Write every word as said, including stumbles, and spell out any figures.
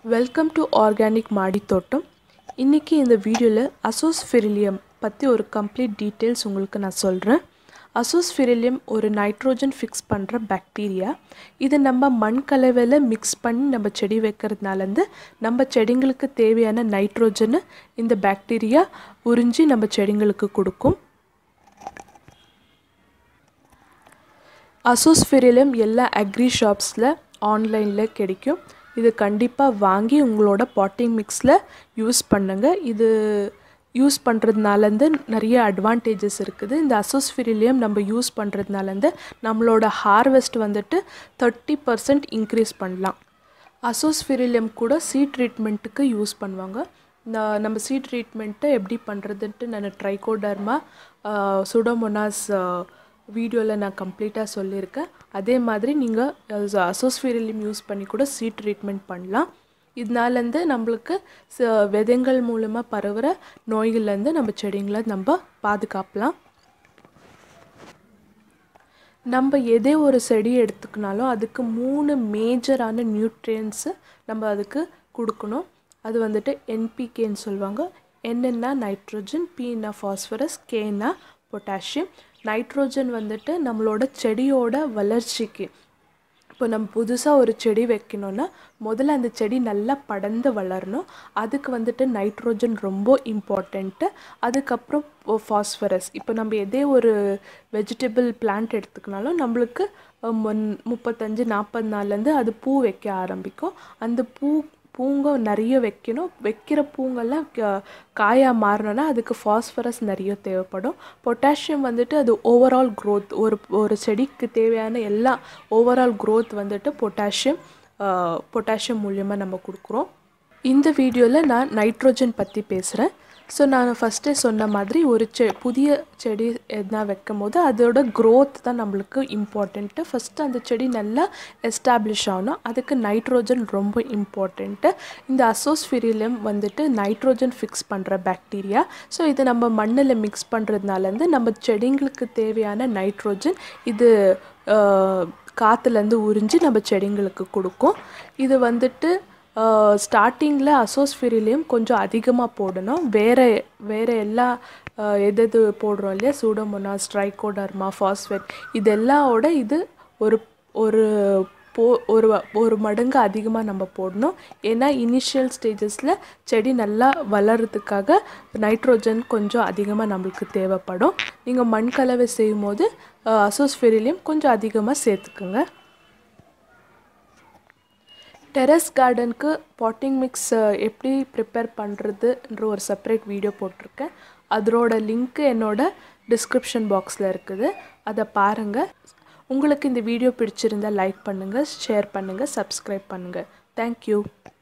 Welcome to organic மாடி தோட்டம். இன்றைக்கி இந்த வீடியோவில் அசோஸ்பெரில்லியம் பற்றி ஒரு கம்ப்ளீட் டீட்டெயில்ஸ் உங்களுக்கு நான் சொல்கிறேன். அசோஸ்பெரில்லியம் ஒரு நைட்ரோஜன் ஃபிக்ஸ் பண்ணுற பாக்டீரியா. இதை நம்ம மண் கலவையில் மிக்ஸ் பண்ணி நம்ம செடி வைக்கிறதுனாலேருந்து நம்ம செடிங்களுக்கு தேவையான நைட்ரோஜனை இந்த பாக்டீரியா உறிஞ்சி நம்ம செடிங்களுக்கு கொடுக்கும். அசோஸ்பெரில்லியம் எல்லா அக்ரி ஷாப்ஸில் ஆன்லைனில் கிடைக்கும். இது கண்டிப்பாக வாங்கி உங்களோட பாட்டிங் மிக்ஸில் யூஸ் பண்ணுங்கள். இது யூஸ் பண்ணுறதுனாலேருந்து நிறைய அட்வான்டேஜஸ் இருக்குது. இந்த அசோஸ்பெரில்லியம் நம்ம யூஸ் பண்ணுறதுனாலேருந்து நம்மளோட ஹார்வெஸ்ட் வந்துட்டு தேர்ட்டி பர்சன்ட் இன்க்ரீஸ் பண்ணலாம். அசோஸ்பெரில்லியம் கூட சீட் ட்ரீட்மெண்ட்டுக்கு யூஸ் பண்ணுவாங்க. நம்ம சீட் ட்ரீட்மெண்ட்டை எப்படி பண்ணுறதுன்ட்டு நான் ட்ரைகோடர்மா சூடோமோனாஸ் வீடியோவில் நான் கம்ப்ளீட்டாக சொல்லியிருக்கேன். அதே மாதிரி நீங்கள் அசோஸ்பெரில்லியம் யூஸ் பண்ணி கூட சீட் ட்ரீட்மெண்ட் பண்ணலாம். இதனாலேருந்து நம்மளுக்கு விதைகள் மூலமாக பரவுகிற நோய்கள்லேருந்து நம்ம செடிங்களை நம்ம பாதுகாக்கலாம். நம்ம எதே ஒரு செடி எடுத்துக்கினாலும் அதுக்கு மூணு மேஜரான நியூட்ரியன்ஸு நம்ம அதுக்கு கொடுக்கணும். அது வந்துட்டு என்பிகேன்னு சொல்லுவாங்க. என்னென்னா நைட்ரோஜன், பின்னா ஃபாஸ்பரஸ், கேனா பொட்டாசியம். நைட்ரோஜன் வந்துட்டு நம்மளோட செடியோட வளர்ச்சிக்கு, இப்போ நம்ம புதுசாக ஒரு செடி வைக்கணுன்னா முதல்ல அந்த செடி நல்லா படர்ந்து வளரணும். அதுக்கு வந்துட்டு நைட்ரோஜன் ரொம்ப இம்பார்ட்டண்ட்டு. அதுக்கப்புறம் ஃபாஸ்பரஸ். இப்போ நம்ம எதே ஒரு வெஜிடபிள் பிளான்ட் எடுத்துக்கினாலும் நம்மளுக்கு முப்பத்தஞ்சு நாற்பது நாள்லேருந்து அது பூ வைக்க ஆரம்பிக்கும். அந்த பூ பூங்க நிறைய வைக்கணும். வைக்கிற பூங்கெல்லாம் காயாக மாறணும்னா அதுக்கு ஃபாஸ்பரஸ் நிறைய தேவைப்படும். பொட்டாசியம் வந்துட்டு அது ஓவரால் க்ரோத், ஒரு ஒரு செடிக்கு தேவையான எல்லா ஓவரால் க்ரோத் வந்துட்டு பொட்டாசியம் பொட்டாசியம் மூலியமாக நம்ம கொடுக்குறோம். இந்த வீடியோவில் நான் நைட்ரோஜன் பற்றி பேசுகிறேன். ஸோ நான் ஃபஸ்ட்டே சொன்ன மாதிரி ஒரு செ புதிய செடி எதுனா வைக்கும் போது அதோட க்ரோத் தான் நம்மளுக்கு இம்பார்ட்டண்ட்டு. ஃபஸ்ட்டு அந்த செடி நல்லா எஸ்டாப்ளிஷ் ஆகணும். அதுக்கு நைட்ரோஜன் ரொம்ப இம்பார்ட்டண்ட்டு. இந்த அசோஸ்பெரில்லியம் வந்துட்டு நைட்ரோஜன் ஃபிக்ஸ் பண்ணுற பாக்டீரியா. ஸோ இது நம்ம மண்ணில் மிக்ஸ் பண்ணுறதுனாலேருந்து நம்ம செடிங்களுக்கு தேவையான நைட்ரோஜன் இது காற்றுலேருந்து உறிஞ்சி நம்ம செடிங்களுக்கு கொடுக்கும். இது வந்துட்டு ஸ்டார்டிங்கில் அசோஸ்பெரில்லியம் கொஞ்சம் அதிகமாக போடணும். வேறு வேறு எல்லா எது எது போடுறோம் இல்லையா, சூடோமோனாஸ், ட்ரைகோடர்மா, ஃபாஸ்பேட், இதெல்லாவோட இது ஒரு ஒரு போ ஒரு ஒரு மடங்கு அதிகமாக நம்ம போடணும். ஏன்னா இனிஷியல் ஸ்டேஜஸில் செடி நல்லா வளர்கிறதுக்காக நைட்ரோஜன் கொஞ்சம் அதிகமாக நம்மளுக்கு தேவைப்படும். நீங்கள் மண் கலவை செய்யும் போது அசோஸ்பெரில்லியம் கொஞ்சம் அதிகமாக சேர்த்துக்குங்க. டெரஸ் கார்டனுக்கு பாட்டிங் மிக்ஸ் எப்படி ப்ரிப்பேர் பண்ணுறதுன்ற ஒரு செப்பரேட் வீடியோ போட்டிருக்கேன். அதோட லிங்க்கு என்னோட டிஸ்கிரிப்ஷன் பாக்ஸில் இருக்குது. அதை பாருங்கள். உங்களுக்கு இந்த வீடியோ பிடிச்சிருந்தால் லைக் பண்ணுங்கள், ஷேர் பண்ணுங்கள், சப்ஸ்கிரைப் பண்ணுங்கள். தேங்க்யூ.